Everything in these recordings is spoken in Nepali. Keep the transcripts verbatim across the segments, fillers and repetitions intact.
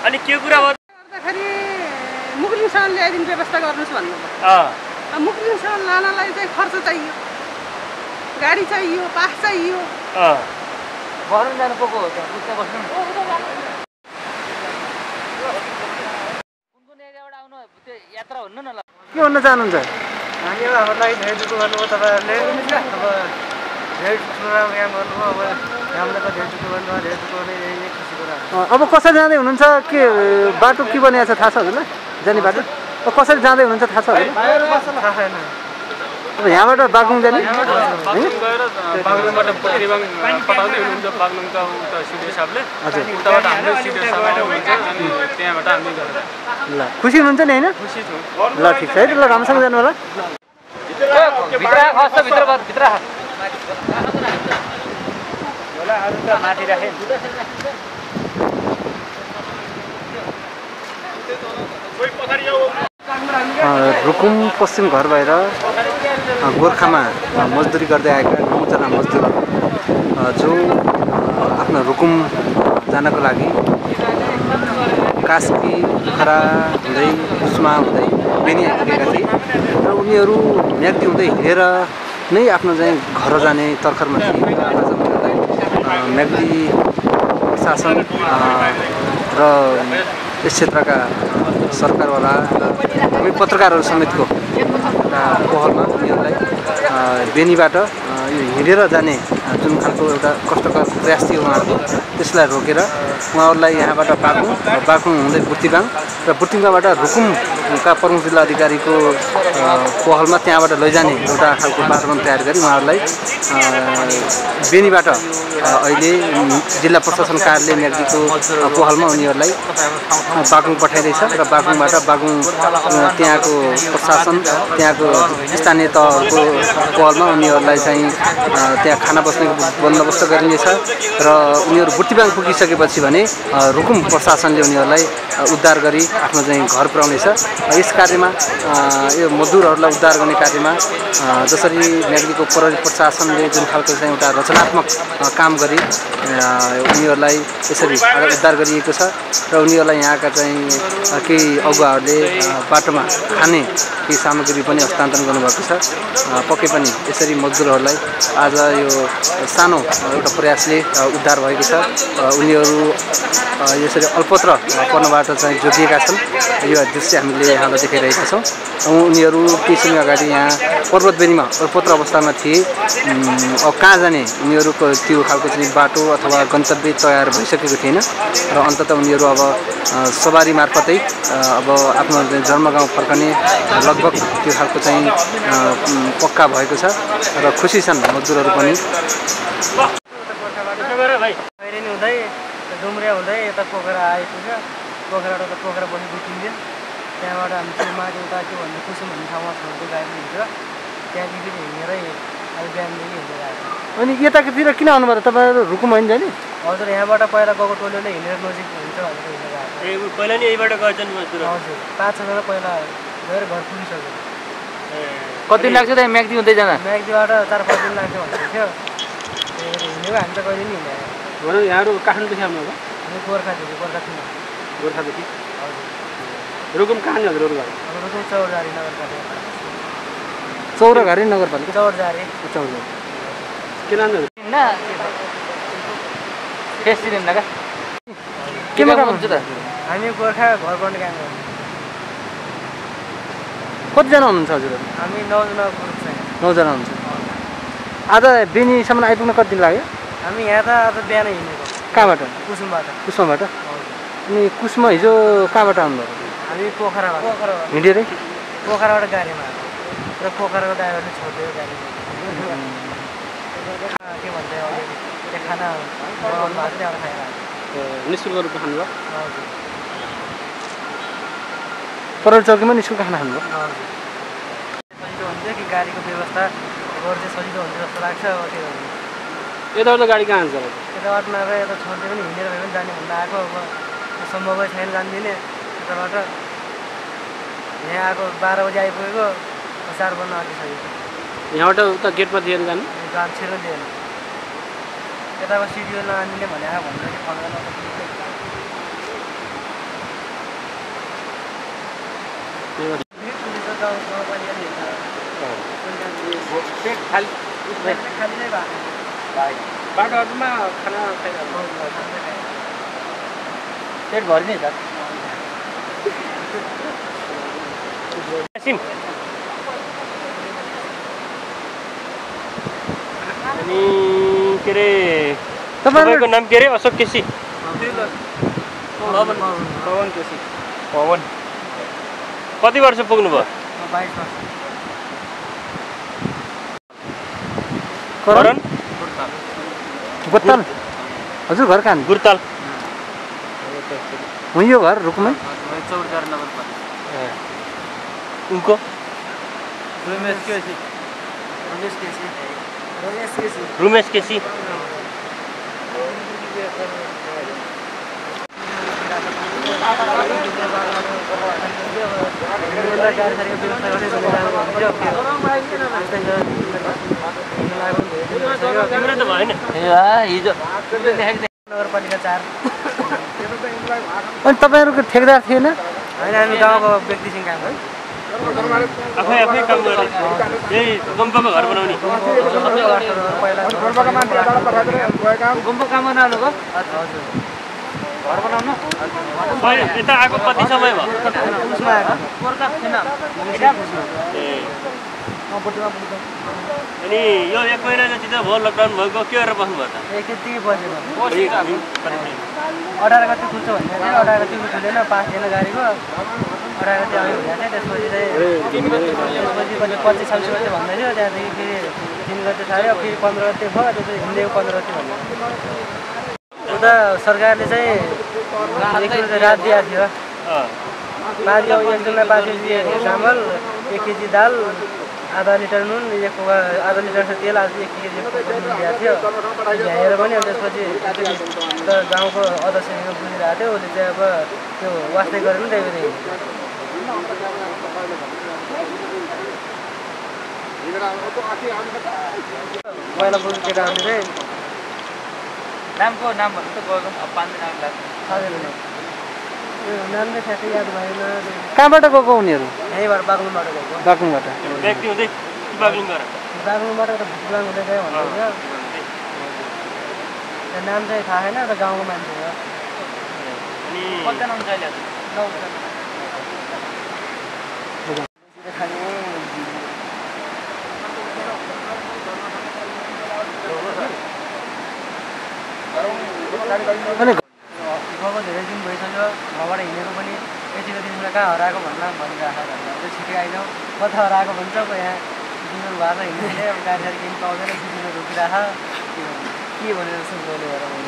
अनि के कुरा हो गर्दाखेरि मुक्लिङसम्म ल्याइदिने व्यवस्था गर्नुहोस् भन्नुभयो। अँ मुक्लिङसम्म लानलाई चाहिँ खर्च चाहियो, गाडी चाहियो, पास चाहियो। अँ बस्नु जानु पो हो त्यहाँ बुझ्दै बस्नु कुन कुन एरियाबाट आउनु त्यो यात्रा हुनु न ल के भन्न चाहनुहुन्छ? हामी अब हाम्रो लागि धेरै दुःख गर्नुभयो तपाईँहरूले। अब धेरै प्रोग्राम यहाँ गर्नुभयो, अब हामीलाई त धेरै दुःख गर्नुभयो, धेरै दुःख गर्ने यही खुसी कुरा। अब कसरी जाँदै हुनुहुन्छ? के बाटो के बनिएको छ थाहा छ हजुरलाई? जाने बाटो अब कसरी जाँदै हुनुहुन्छ थाहा छ हजुरलाई? थाहा छैन। अब यहाँबाट बागलुङ जाने बागलुङबाट रिबाङ पठाउँदै हुनुहुन्छ बागलुङका उता सिडिओ साहबले उताबाट हाम्रो सिडिओ साहब हुन्छ अनि त्यहाँबाट हामी गएर ल खुसी हुनुहुन्छ नि होइन? खुसी छौँ। ल ठिक छ है ल राम्रोसँग जानु होला। भित्र खस्छ भित्र भित्र होला अरु त माथि राखे रुकुम पश्चिम घर भएर गोर्खामा मजदुरी गर्दै आएका नौजना मजदुर जो आफ्नो रुकुम जानको लागि कास्की खरा हुँदै कुस्मा हुँदै बेनी आइपुगेका थिए र उनीहरू म्याग्दी हुँदै हिँडेर नै आफ्नो चाहिँ घर जाने तर्खरमा थिए। आज उनीहरूलाई म्याग्दी प्रशासन र यस क्षेत्रका सरकारवाला हामी पत्रकारहरू समेतको एउटा पहलमा उनीहरूलाई बेनीबाट यो हिँडेर जाने जुन खालको एउटा कष्टकर प्रयास थियो उहाँहरूको त्यसलाई रोकेर उहाँहरूलाई यहाँबाट बागलुङ बागलुङ हुँदै बुर्तिबाङ र बुर्तिबाङबाट रुकुमका प्रमुख जिल्ला अधिकारीको पहलमा त्यहाँबाट लैजाने एउटा खालको बाटोमा तयार गरी उहाँहरूलाई बेनीबाट अहिले जिल्ला प्रशासन कार्यालय म्याग्दीको पहलमा उनीहरूलाई बागलुङ पठाइँदैछ र बागलुङबाट बागलुङ त्यहाँको प्रशासन त्यहाँको स्थानीय तहको पहलमा उनीहरूलाई चाहिँ त्यहाँ खाना बस्ने बन्दोबस्त गरिनेछ र उनीहरू बुर्तिबाङ पुगिसकेपछि भने रुकुम प्रशासनले उनीहरूलाई उद्धार गरी आफ्नो चाहिँ घर पुर्याउनेछ। यस कार्यमा यो मजदुरहरूलाई उद्धार गर्ने कार्यमा जसरी म्याग्दीको प्रहरी प्रशासनले जुन खालको चाहिँ एउटा रचनात्मक काम गरी उनीहरूलाई यसरी उद्धार गरिएको छ र उनीहरूलाई यहाँका चाहिँ केही अगुवाहरूले बाटोमा खाने केही सामग्री पनि हस्तान्तरण गर्नुभएको छ। पक्कै पनि यसरी मजदुरहरूलाई आज यो सानो एउटा प्रयासले उद्धार भएको छ। उनीहरू यसरी अल्पत्र पर्नबाट चाहिँ जोगिएका छन्। यो दृश्य हामीले यहाँलाई देखाइरहेका छौँ। उनीहरू केही समय अगाडि यहाँ पर्वतबेनीमा अल्पत्र अवस्थामा थिए। अब कहाँ जाने उनीहरूको त्यो खालको चाहिँ बाटो अथवा गन्तव्य तयार भइसकेको थिएन र अन्ततः उनीहरू अब सवारी मार्फतै अब आफ्नो जन्मगाउँ फर्कने लगभग त्यो खालको चाहिँ पक्का भएको छ र खुसी छन् मजदुरहरू पनि। खैरेनी हुँदै डुम्रिया हुँदै यता पोखरा आइपुग्यो। पोखराबाट त पोखरा बस्नु दुई तिन दिन त्यहाँबाट हामी त्यो माथि उता के भन्ने कुसुम भन्ने ठाउँमा छोड्दै गाडी हिँडेर त्यहाँदेखि फेरि हिँडेरै अहिले बिहानदेखि हिँडेर आएको। अनि यतातिर किन आउनुभयो त तपाईँहरू रुकुम होइन जाने? हजुर यहाँबाट पहिला गएको टोलीले हिँडेर नजिक हुन्छ भनेर हिँडेर आएको। ए पहिला नि यहीबाट गएछन् मजदुर? हजुर पाँच छजना पहिला गएर घर पुगिसक्यो। कति दिन लाग्छ त्यहाँ म्याग्दी हुँदै जाँदा? म्याग्दीबाट चार पाँच दिन लाग्छ भनेको थियो। हिँडेको हामी त कहिले नि हिँडेको भनौँ यहाँहरू काठमाडौँदेखि आउनुभयो? हामी गोर्खादेखि गोर्खादेखि गोर्खादेखि हजुर। रुकुम कहाँ नि हजुरहरू घर? रुकुम चौरजारी नगरपालिका। चौरघारी नगरपालिका चौरजारी चौरजारी के नाम हजुर? प्रेसिडेन्ट का केमा काम हुन्छ त? हामी गोर्खा घर बनाउने काम गर्छौँ। कतिजना हुनुहुन्छ हजुरहरू? हामी नौजना ग्रुप छ। नौजना हुनुहुन्छ। आज बेनीसम्म आइपुग्न कति दिन लाग्यो? हामी यहाँ त आज बिहान हिँडेको। कहाँबाट? कुसुमबाट। कुसुमबाट? अनि कुसुमा हिजो कहाँबाट आउनुभयो? हामी पोखराबाट। पोखराबाट हिँडेरै? पोखराबाट गाडीमा र पोखराको ड्राइभरले छोडिदियो गाडी। के भन्छ त्यो खाना बनाउनु भएको थियो त्यहाँबाट खाएर आएको। निःशुल्क रूपमा खानुभयो? हजुर। परल चौकीमा निःशुल्क खाना खानुभयो? हजुर। सजिलो हुन्थ्यो कि गाडीको व्यवस्था गर्नु चाहिँ सजिलो हुन्छ जस्तो लाग्छ। अब के गर्नु यताबाट त गाडी कहाँ जान्छ? यताबाट नगएर यता छोड्दै पनि हिँडेर भए पनि जाने भन्दा आएको। अब सम्भवै छैन जान्दिनँ यताबाट। यहाँ आएको बाह्र बजी आइपुगेको चार बज्न आँटिसकेको। यहाँबाट उता गेटमा दिएर जानु? गाडी छिर्न दिएन। यताको सिडिओ नआनिदिने भने आयो भनेर कि फोन गर्न पेट खाली खाली नै भएको बाटोहरूमा खाना खाइरहेको पेट भरि नै छ सिम अनि के अरे तपाईँको नाम के अरे अशोक केसी पवन पवन केसी पवन कति वर्ष पुग्नुभयो बाइस वर्ष करण गोत्ताल हजुर घर कहाँ गुरताल हो यो घर रुकुमै चौरचार नगरपालिका उनको रमेश केसी रमेश केसी रमेश केसी रुमेश केसी तिम्रो त भएन हिजो नगरपालिका चार अनि तपाईँहरूको ठेकेदार थिएन होइन हामी गाउँको व्यक्तिसँग काम है आफै आफै काम गर्ने यही गुम्पामा घर बनाउने गुम्पा काम गर्न आउनुभयो घर बनाउनु यता आएको कति समय भयो उसमा गोर्खा थिएन ए अनि यो एक महिना जति त भयो लकडाउन भएको के गरेर बस्नुभयो त एकचोटि बसेको अठार गति खुल्छ भन्ने थियो अठार गति खुलेन पास थिएन गाडीको अठार गति आयो भनेको थियो त्यसपछि चाहिँ त्यसपछि पनि पच्चिस छब्बिस गते भन्दै थियो त्यहाँदेखि फेरि तिन गते छाड्यो फेरि पन्ध्र गते भयो त्यसपछि हिँडेको पन्ध्र गते भन्यो उता सरकारले चाहिँ एक किलो रात दिएको थियो पाँच एकजनालाई पाँच केजी चामल एक केजी दाल आधा लिटर नुन एक पोका आधा लिटर तेल आज एक केजी नुन दिएको थियो भ्याएर पनि अनि त्यसपछि गाउँको अध्यक्षसँग बुझिरहेको थियो उसले चाहिँ अब त्यो वास्दै गरेर पनि त्यही पहिला बुझ्नु केटाहरूले चाहिँ नामको नाम भन्नु त गएको अब पाँच दिन आउनु लाग्छ नाम चाहिँ ठ्याक्कै याद भएन कहाँबाट गएको उनीहरू यहीँबाट बाग्लुङबाट गएको बागलुङबाट व्यक्ति हुँदै बागलुङ गएर बाग्लुङबाट त भुटुलाङ हुँदै गयो भन्दै थियो त्यो नाम चाहिँ थाहा छैन त गाउँको मान्छे हो अनि कतिजना हुन्छ अहिले अनि गएको धेरै दिन भइसक्यो घरबाट हिँडेको पनि यतिको दिनमा कहाँ हराएको भन्दा भनिरहेको छ भन्दा छिटै आइजाउँ कता हराएको भन्छ अब यहाँ दिनु भएको छ हिँड्ने अब गाडी साडी केही पाउँदैन बिजुली रोकिरहेको के भनेर सोध्ने भएर मैले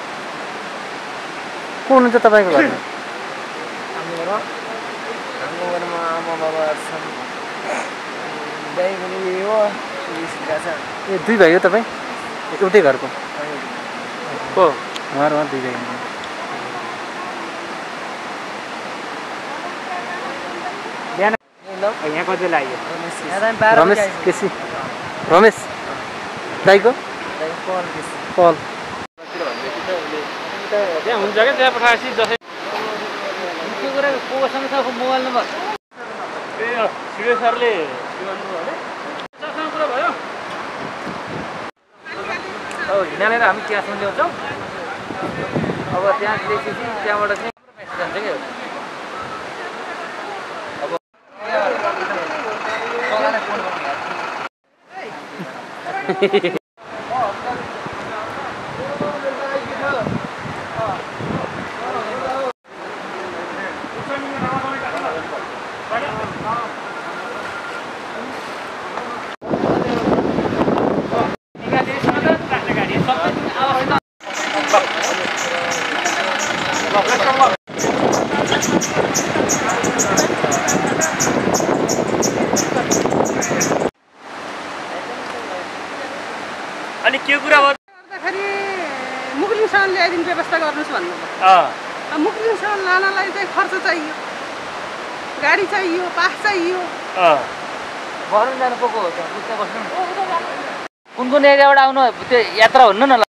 को हुनुहुन्छ तपाईँको घरमा हाम्रो घरमा हाम्रो घरमा आमा बाबाहरू छन् दाइ पनि यही हो छ ए दुई भाइ हो तपाईँ एउटै घरको को उहाँ उहाँ दुई भाइ यहाँ कति लाग्यो रमेश केसी रमेश दाइको पल त्यहाँ हुन्छ क्या त्यहाँ पठाएपछि जसै त्यो कुरा कोसँग छ मोबाइल नम्बर ए सिडिओ सरले के भन्नुभयो भने सरसँग कुरा भयो अब हिँडालेर हामी क्यासमा ल्याउँछौँ अब त्यहाँ ल्याएपछि त्यहाँबाट चाहिँ जान्छ क्या अनि के कुरा भयो गर्दाखेरि मुक्लिङसम्म ल्याइदिने व्यवस्था गर्नुहोस् भन्नुभयो अँ अब मुक्लिङसम्म लानलाई चाहिँ खर्च चाहियो गाडी चाहियो पास चाहियो अँ बस्नु जानु को को हो त्यहाँ बुझ्दै बस्नु कुन कुन एरियाबाट आउनु त्यो यात्रा हुन्न न ल